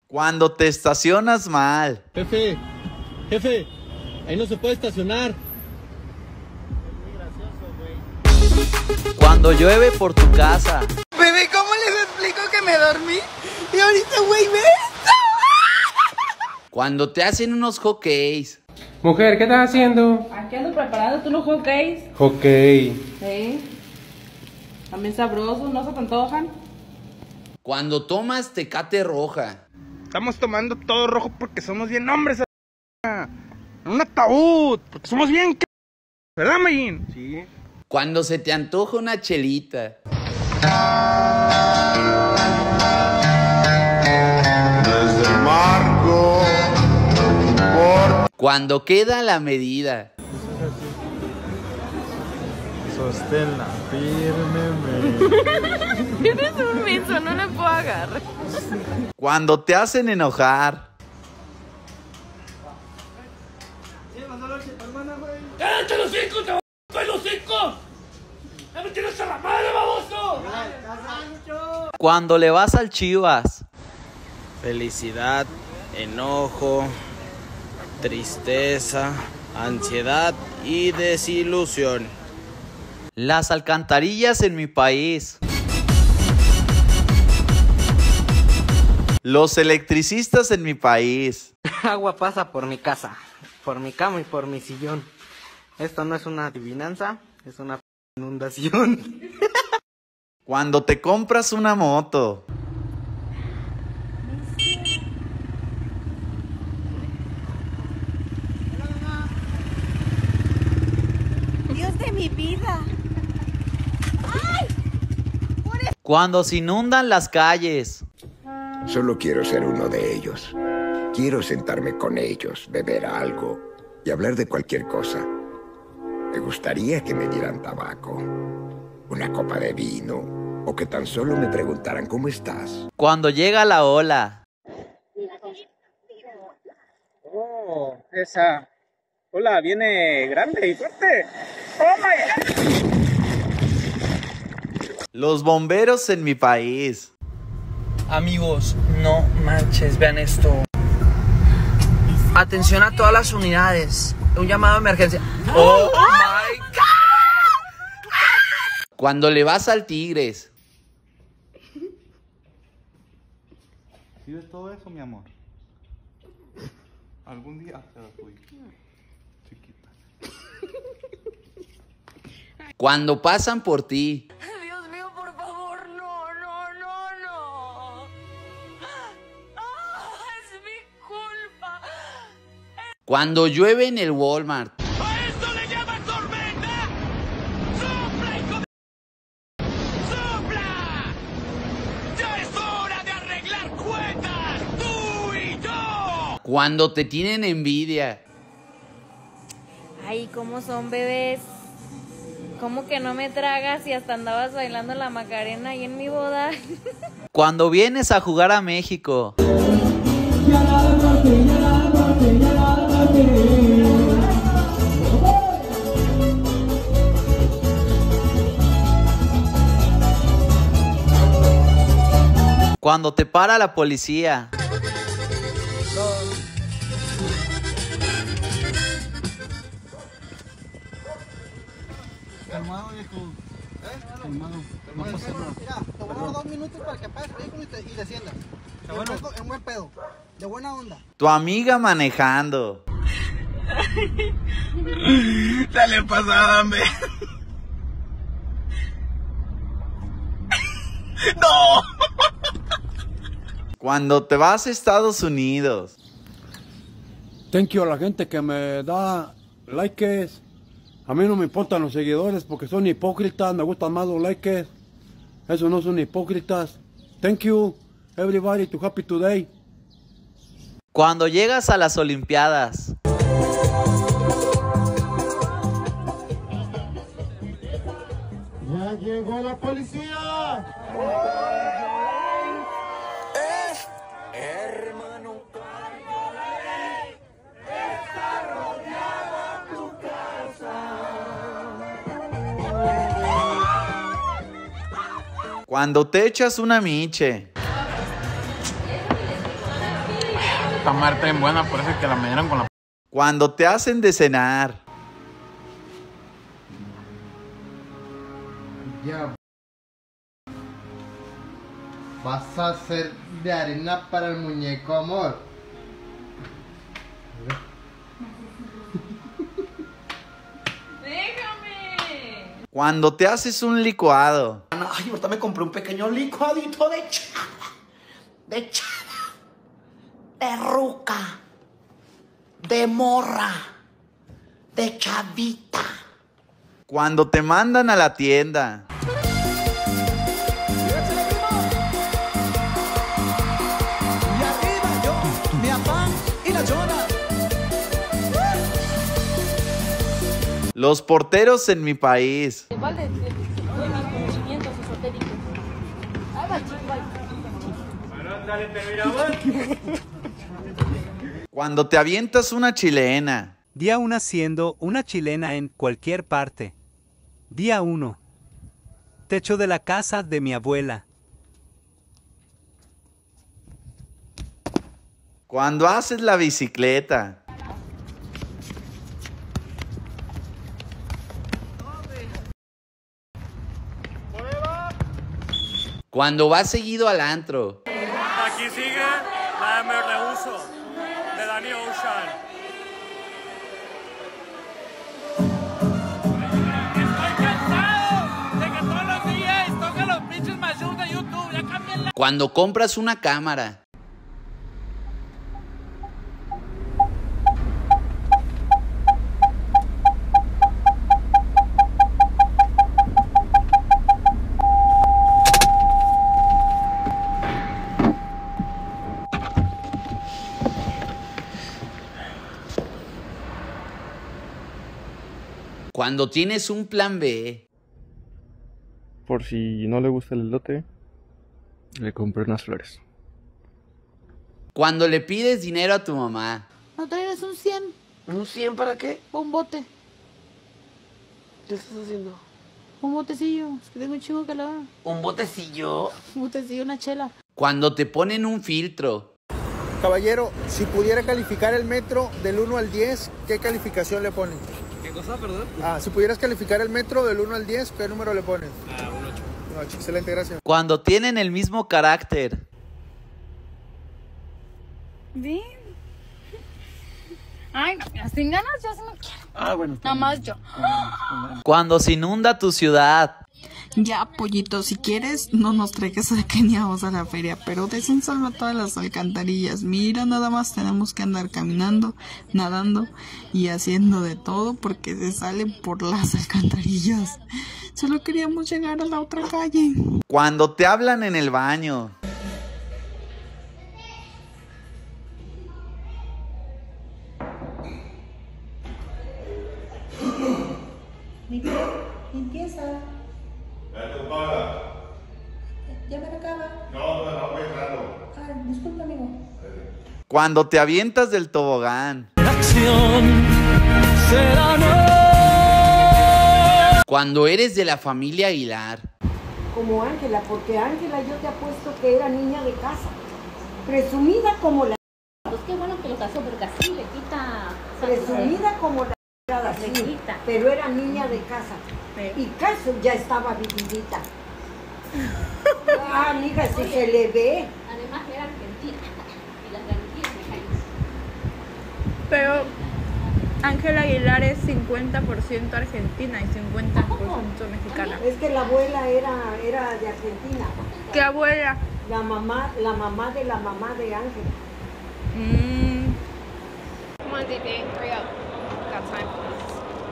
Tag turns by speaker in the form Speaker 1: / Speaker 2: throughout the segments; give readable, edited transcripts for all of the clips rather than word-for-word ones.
Speaker 1: Cuando te estacionas mal.
Speaker 2: Jefe, ahí no se puede estacionar.
Speaker 1: Cuando llueve por tu casa.
Speaker 3: Bebé, ¿cómo les explico que me dormí? Y ahorita, güey, ve esto.
Speaker 1: Cuando te hacen unos hotcakes.
Speaker 4: Mujer, ¿qué estás haciendo?
Speaker 5: Aquí ando preparando tú los hotcakes.
Speaker 4: Hockey.
Speaker 5: Sí. También sabrosos, ¿no se te antojan?
Speaker 1: Cuando tomas Tecate roja.
Speaker 6: Estamos tomando todo rojo porque somos bien hombres. En un ataúd, porque somos bien... ¿Verdad, Mayín? Sí.
Speaker 1: Cuando se te antoja una chelita.
Speaker 7: Desde el marco.
Speaker 1: Cuando queda la medida.
Speaker 7: Sosténla firmemente.
Speaker 5: Eres un menso, no le puedo agarrar.
Speaker 1: Cuando te hacen enojar.
Speaker 2: ¡Cállate los cinco! ¡Te voy a los cinco! ¡Ya me tienes a la madre, baboso!
Speaker 1: Cuando le vas al Chivas.
Speaker 8: Felicidad, enojo, tristeza, ansiedad y desilusión.
Speaker 1: Las alcantarillas en mi país. Los electricistas en mi país.
Speaker 3: Agua pasa por mi casa, por mi cama y por mi sillón. Esto no es una adivinanza, es una inundación.
Speaker 1: Cuando te compras una moto.
Speaker 9: Dios de mi vida.
Speaker 1: Cuando se inundan las calles.
Speaker 10: Solo quiero ser uno de ellos. Quiero sentarme con ellos, beber algo y hablar de cualquier cosa. Me gustaría que me dieran tabaco, una copa de vino o que tan solo me preguntaran ¿cómo estás?
Speaker 1: Cuando llega la ola.
Speaker 6: Oh, esa ola viene grande y fuerte. ¡Oh, my God!
Speaker 1: Los bomberos en mi país.
Speaker 3: Amigos, no manches, vean esto. Atención a todas las unidades. Un llamado de emergencia. ¡Oh, my God!
Speaker 1: Cuando le vas al Tigres.
Speaker 7: ¿Sí ves todo eso, mi amor? Algún día te lo fui. Chiquita.
Speaker 1: Cuando pasan por ti.
Speaker 5: Dios mío, por favor, no. Es mi culpa.
Speaker 1: Cuando llueve en el Walmart.
Speaker 2: ¡A esto le llaman tormenta! ¡Sopla, hijo de... ¡Sopla! ¡Ya es hora de arreglar cuentas! ¡Tú y yo!
Speaker 1: Cuando te tienen envidia.
Speaker 5: Ay, ¿cómo son, bebés? ¿Cómo que no me tragas y hasta andabas bailando la Macarena ahí en mi boda?
Speaker 1: Cuando vienes a jugar a México. Cuando te para la policía.
Speaker 3: Calmado, viejo. Calmado. No pasa nada. Mira, te voy a dar 2 minutos para que apagues el vehículo y desciendas. En buen pedo. De buena onda.
Speaker 1: Tu amiga manejando.
Speaker 6: Dale pasada, hombre. ¡No!
Speaker 1: Cuando te vas a Estados Unidos.
Speaker 4: Thank you a la gente que me da likes. A mí no me importan los seguidores porque son hipócritas. Me gustan más los likes. Esos no son hipócritas. Thank you, everybody, to happy today.
Speaker 1: Cuando llegas a las Olimpiadas.
Speaker 7: ¡Ya llegó la policía!
Speaker 3: Hermano.
Speaker 1: Cuando te echas una miche.
Speaker 11: Esta madre está bien buena, parece que la me dieron con la...
Speaker 1: Cuando te hacen de cenar.
Speaker 12: Ya. Vas a hacer de arena para el muñeco, amor.
Speaker 5: Déjame.
Speaker 1: Cuando te haces un licuado.
Speaker 13: Ay, ahorita me compré un pequeño licuadito de chava, de ruca, de morra, de chavita.
Speaker 1: Cuando te mandan a la tienda.
Speaker 2: Y arriba yo, mi afán y la llora.
Speaker 1: Los porteros en mi país.
Speaker 5: Vale, conocimientos esotéricos.
Speaker 1: Cuando te avientas una chilena.
Speaker 14: Día 1 haciendo una chilena en cualquier parte. Día 1. Techo de la casa de mi abuela.
Speaker 1: Cuando haces la bicicleta. Cuando vas seguido al antro.
Speaker 15: Aquí sigue la Me Rehuso de Danny Ocean. Estoy cansado de que todos los DJs toquen los pinches mashups de YouTube. Ya cambien la...
Speaker 1: Cuando compras una cámara. Cuando tienes un plan B.
Speaker 6: Por si no le gusta el elote, le compré unas flores.
Speaker 1: Cuando le pides dinero a tu mamá.
Speaker 16: ¿No traes un 100?
Speaker 13: ¿Un 100 para qué?
Speaker 16: Un bote.
Speaker 13: ¿Qué estás haciendo?
Speaker 16: Un botecillo. Es que tengo un chingo que lavar.
Speaker 13: ¿Un botecillo?
Speaker 16: Un botecillo, una chela.
Speaker 1: Cuando te ponen un filtro.
Speaker 3: Caballero, si pudiera calificar el metro del 1 al 10, ¿qué calificación le ponen?
Speaker 17: ¿Qué cosa, perdón?
Speaker 3: Si pudieras calificar el metro del 1 al 10, ¿qué número le pones?
Speaker 17: Un 8.
Speaker 3: Un 8, excelente, gracias.
Speaker 1: Cuando tienen el mismo carácter.
Speaker 5: Bien. Ay, sin ganas yo sí no quiero.
Speaker 17: Bueno.
Speaker 5: Nada más yo.
Speaker 1: Cuando se inunda tu ciudad.
Speaker 18: Ya, pollito, si quieres, no nos traigas a Kenia, vamos a la feria, pero desensalva todas las alcantarillas. Mira, nada más tenemos que andar caminando, nadando y haciendo de todo porque se salen por las alcantarillas. Solo queríamos llegar a la otra calle.
Speaker 1: Cuando te hablan en el baño.
Speaker 9: Limpieza. ¿Ya me la acaba?
Speaker 7: No, voy entrando.
Speaker 9: Disculpa, amigo.
Speaker 1: Cuando te avientas del tobogán. Cuando eres de la familia Aguilar.
Speaker 9: Como Ángela, porque Ángela yo te apuesto que era niña de casa. Presumida como la...
Speaker 5: Pues qué bueno que lo casó, porque así le quita...
Speaker 9: Presumida como la... Sí, pero era niña de casa. Y caso ya estaba vividita. Amiga, si se le ve.
Speaker 5: Además era argentina. Y las argentinas me caen.
Speaker 19: Pero Ángela Aguilar es 50% argentina y 50% mexicana.
Speaker 9: Es que la abuela era de Argentina.
Speaker 19: ¿Qué abuela?
Speaker 9: La mamá de la mamá de Ángela.
Speaker 19: Come on, DJ, hurry up. Got time for this.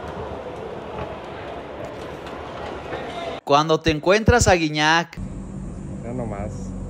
Speaker 1: Cuando te encuentras a Guiñac.
Speaker 6: Ya nomás.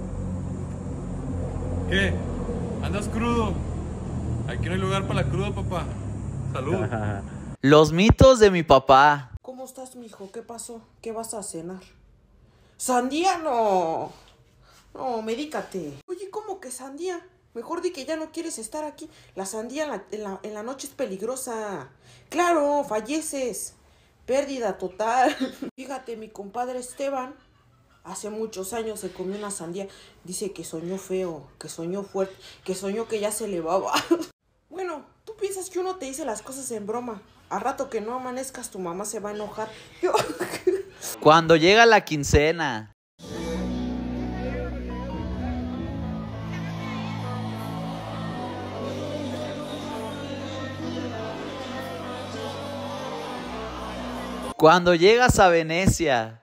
Speaker 11: ¿Qué? ¿Andas crudo? Aquí no hay lugar para la cruda, papá. Salud.
Speaker 1: Los mitos de mi papá.
Speaker 13: ¿Cómo estás, mijo? ¿Qué pasó? ¿Qué vas a cenar? ¡Sandía no! No, medícate. Oye, ¿cómo que sandía? Mejor di que ya no quieres estar aquí. La sandía en la noche es peligrosa. Claro, falleces. Pérdida total. Fíjate, mi compadre Esteban hace muchos años se comió una sandía. Dice que soñó feo, que soñó fuerte, que soñó que ya se elevaba. Bueno, tú piensas que uno te dice las cosas en broma. Al rato que no amanezcas, tu mamá se va a enojar.
Speaker 1: Cuando llega la quincena. Cuando llegas a Venecia.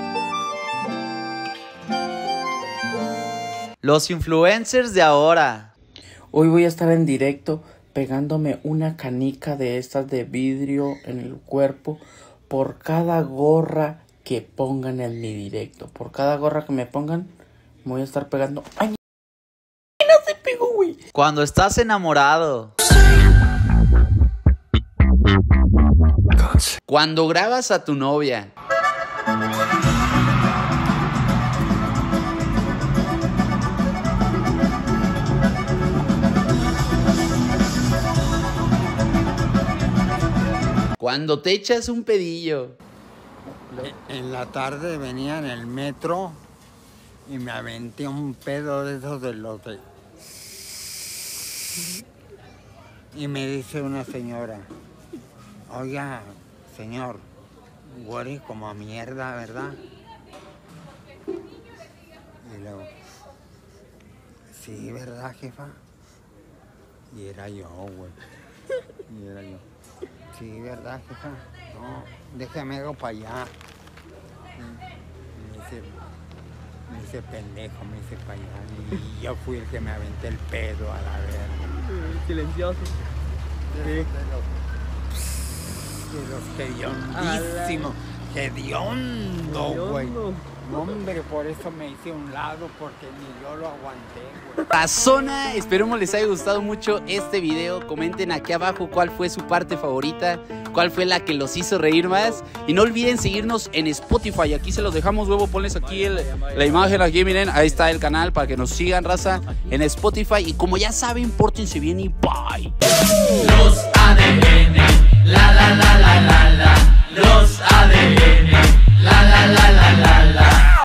Speaker 1: Los influencers de ahora.
Speaker 17: Hoy voy a estar en directo pegándome una canica de estas de vidrio en el cuerpo por cada gorra que pongan en mi directo. Por cada gorra que me pongan, me voy a estar pegando. ¡Ay, no se pegó, güey!
Speaker 1: Cuando estás enamorado. Cuando grabas a tu novia. Cuando te echas un pedillo.
Speaker 20: En la tarde venía en el metro y me aventé un pedo de esos de los de... Y me dice una señora, oiga, señor, huele como a mierda, ¿verdad? Y luego, sí, ¿verdad, jefa? Y era yo, güey. Y era yo. Sí, ¿verdad, jefa? No, déjame algo para allá. Me dice pendejo, me dice para allá. Y yo fui el que me aventé el pedo a la verga.
Speaker 21: Silencioso.
Speaker 20: De los hediondísimos. Hediondo, güey. Hombre, por eso me hice a un lado, porque ni yo lo aguanté, güey.
Speaker 22: Razona, esperemos les haya gustado mucho este video. Comenten aquí abajo cuál fue su parte favorita, cuál fue la que los hizo reír más. Y no olviden seguirnos en Spotify. Aquí se los dejamos, luego ponles aquí la imagen, aquí miren, ahí está el canal para que nos sigan, raza, en Spotify. Y como ya saben, pórtense bien y bye.